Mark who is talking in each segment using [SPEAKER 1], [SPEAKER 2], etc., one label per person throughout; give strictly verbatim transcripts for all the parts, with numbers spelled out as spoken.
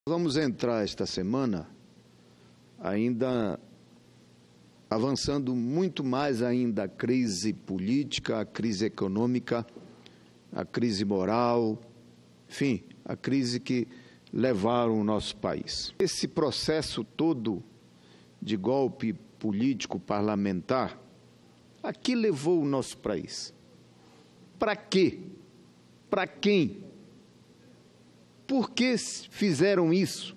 [SPEAKER 1] Vamos entrar esta semana ainda avançando muito mais ainda a crise política, a crise econômica, a crise moral, enfim, a crise que levaram o nosso país. Esse processo todo de golpe político parlamentar, a que levou o nosso país? Para quê? Para quem? Por que fizeram isso?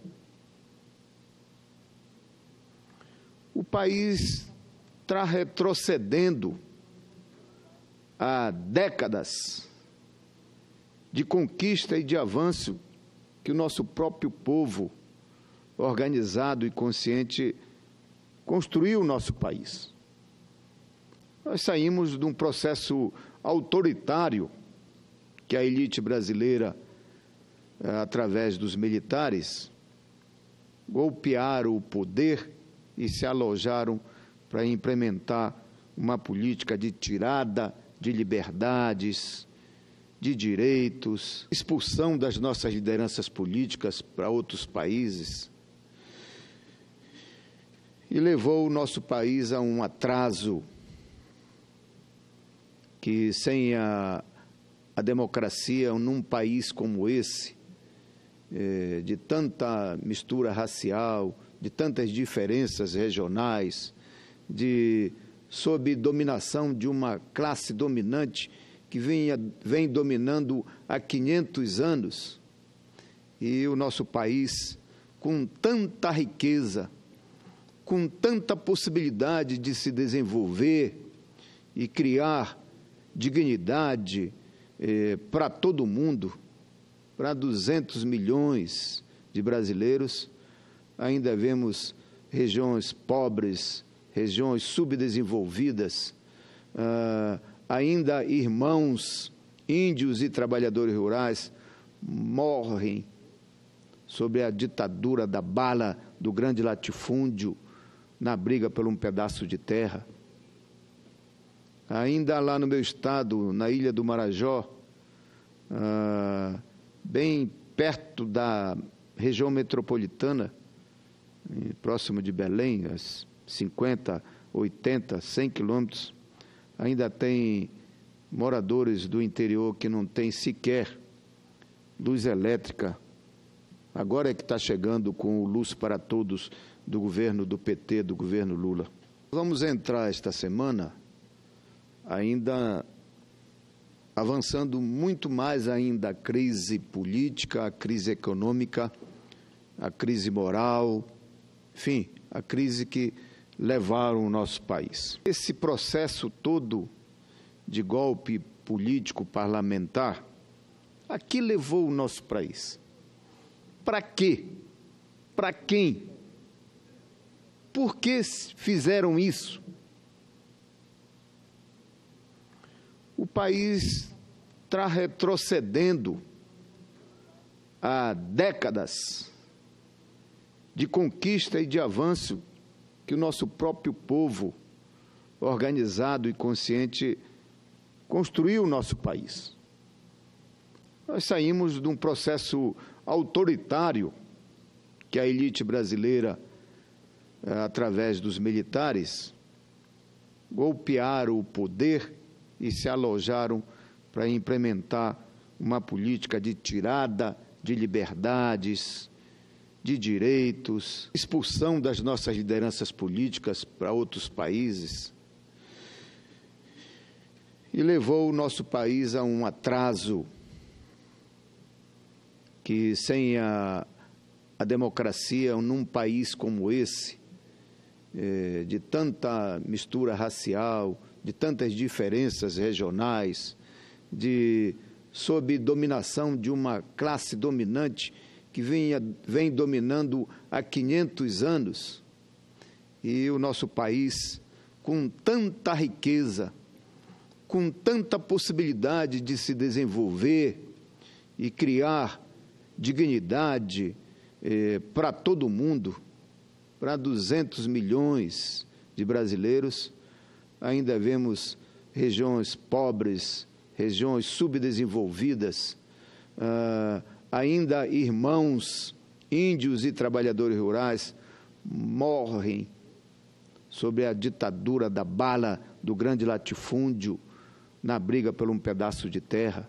[SPEAKER 1] O país está retrocedendo há décadas de conquista e de avanço que o nosso próprio povo, organizado e consciente, construiu o nosso país. Nós saímos de um processo autoritário que a elite brasileira, através dos militares, golpearam o poder e se alojaram para implementar uma política de tirada de liberdades, de direitos, expulsão das nossas lideranças políticas para outros países, e levou o nosso país a um atraso que, sem a, a democracia num país como esse, é, de tanta mistura racial, de tantas diferenças regionais, de, sob dominação de uma classe dominante que vinha, vem dominando há quinhentos anos, e o nosso país, com tanta riqueza, com tanta possibilidade de se desenvolver e criar dignidade eh, para todo mundo, para duzentos milhões de brasileiros, ainda vemos regiões pobres, regiões subdesenvolvidas, ah, ainda irmãos índios e trabalhadores rurais morrem sob a ditadura da bala do grande latifúndio na briga por um pedaço de terra. Ainda lá no meu estado, na Ilha do Marajó, ah, bem perto da região metropolitana, próximo de Belém, às cinquenta, oitenta, cem quilômetros, ainda tem moradores do interior que não têm sequer luz elétrica. Agora é que está chegando com o Luz para Todos do governo do P T, do governo Lula. Vamos entrar esta semana ainda avançando muito mais ainda a crise política, a crise econômica, a crise moral, enfim, a crise que levaram o nosso país. Esse processo todo de golpe político parlamentar, a que levou o nosso país? Para quê? Para quem? Por que fizeram isso? O país está retrocedendo há décadas de conquista e de avanço que o nosso próprio povo, organizado e consciente, construiu o nosso país. Nós saímos de um processo autoritário que a elite brasileira, através dos militares, golpearam o poder e se alojaram para implementar uma política de tirada de liberdades, de direitos, expulsão das nossas lideranças políticas para outros países, e levou o nosso país a um atraso que, sem a, a democracia num país como esse, é, de tanta mistura racial, de tantas diferenças regionais, de, sob dominação de uma classe dominante que vinha, vem dominando há quinhentos anos, e o nosso país, com tanta riqueza, com tanta possibilidade de se desenvolver e criar dignidade eh, para todo mundo, para duzentos milhões de brasileiros, ainda vemos regiões pobres, regiões subdesenvolvidas, ah, ainda irmãos índios e trabalhadores rurais morrem sob a ditadura da bala do grande latifúndio na briga por um pedaço de terra.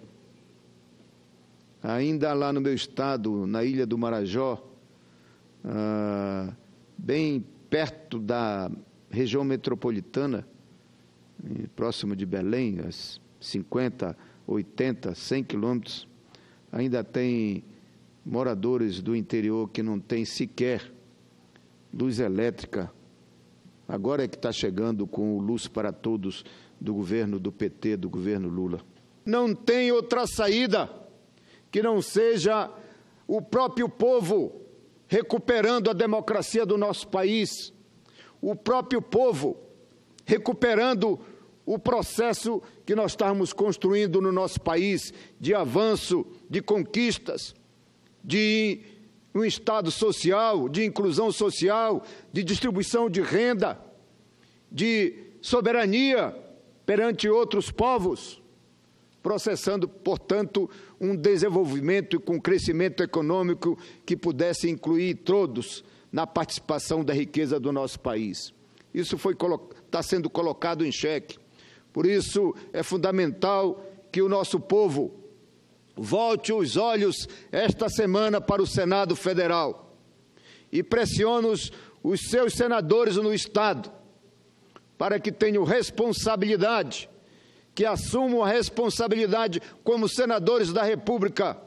[SPEAKER 1] Ainda lá no meu estado, na Ilha do Marajó, ah, bem perto da região metropolitana, próximo de Belém, a cinquenta, oitenta, cem quilômetros, ainda tem moradores do interior que não têm sequer luz elétrica. Agora é que está chegando com o Luz para Todos do governo do P T, do governo Lula. Não tem outra saída que não seja o próprio povo recuperando a democracia do nosso país, o próprio povo recuperando o processo que nós estamos construindo no nosso país, de avanço, de conquistas, de um Estado social, de inclusão social, de distribuição de renda, de soberania perante outros povos, processando, portanto, um desenvolvimento com crescimento econômico que pudesse incluir todos na participação da riqueza do nosso país. Isso foi, está sendo colocado em xeque. Por isso, é fundamental que o nosso povo volte os olhos esta semana para o Senado Federal e pressione os, os seus senadores no Estado para que tenham responsabilidade, que assumam a responsabilidade como senadores da República.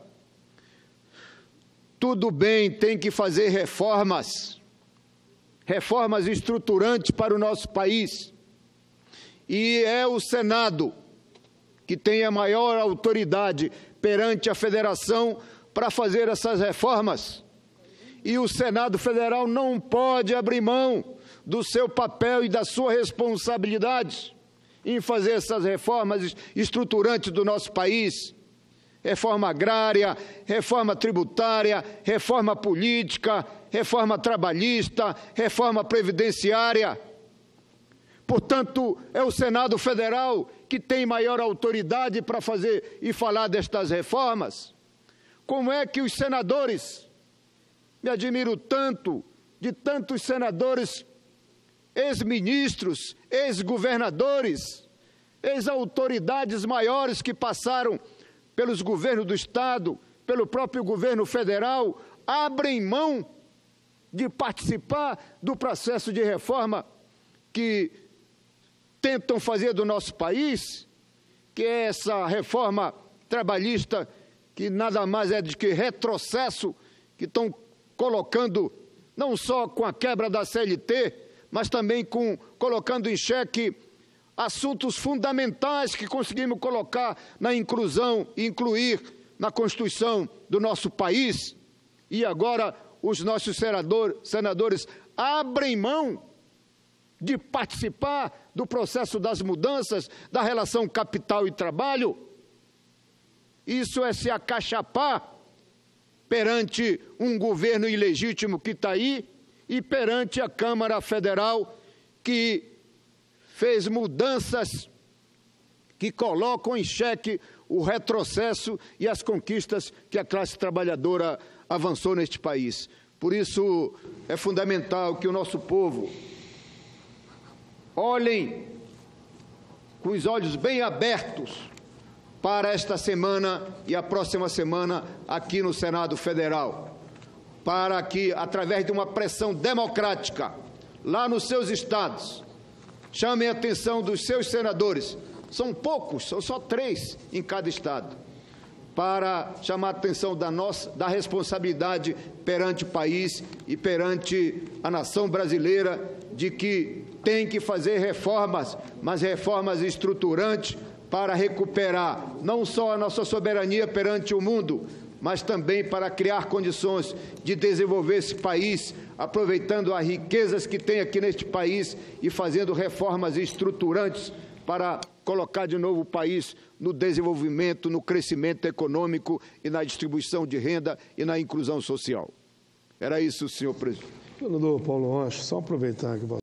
[SPEAKER 1] Tudo bem, tem que fazer reformas, reformas estruturantes para o nosso país. E é o Senado que tem a maior autoridade perante a Federação para fazer essas reformas. E o Senado Federal não pode abrir mão do seu papel e da sua responsabilidade em fazer essas reformas estruturantes do nosso país. Reforma agrária, reforma tributária, reforma política, reforma trabalhista, reforma previdenciária. Portanto, é o Senado Federal que tem maior autoridade para fazer e falar destas reformas. Como é que os senadores, me admiro tanto, de tantos senadores, ex-ministros, ex-governadores, ex-autoridades maiores que passaram pelos governos do Estado, pelo próprio governo federal, abrem mão de participar do processo de reforma que tentam fazer do nosso país, que é essa reforma trabalhista, que nada mais é do que retrocesso, que estão colocando, não só com a quebra da C L T, mas também com, colocando em xeque assuntos fundamentais que conseguimos colocar na inclusão, incluir na Constituição do nosso país. E agora os nossos senador, senadores abrem mão de participar do processo das mudanças, da relação capital e trabalho. Isso é se acachapar perante um governo ilegítimo que está aí e perante a Câmara Federal que fez mudanças que colocam em xeque o retrocesso e as conquistas que a classe trabalhadora avançou neste país. Por isso, é fundamental que o nosso povo olhem com os olhos bem abertos para esta semana e a próxima semana aqui no Senado Federal, para que, através de uma pressão democrática, lá nos seus estados, chamem a atenção dos seus senadores, são poucos, são só três em cada estado, para chamar a atenção da, nossa, da responsabilidade perante o país e perante a nação brasileira de que tem que fazer reformas, mas reformas estruturantes para recuperar não só a nossa soberania perante o mundo, mas também para criar condições de desenvolver esse país, aproveitando as riquezas que tem aqui neste país e fazendo reformas estruturantes para colocar de novo o país no desenvolvimento, no crescimento econômico e na distribuição de renda e na inclusão social. Era isso, senhor presidente.
[SPEAKER 2] Senador Paulo Rocha, só aproveitar que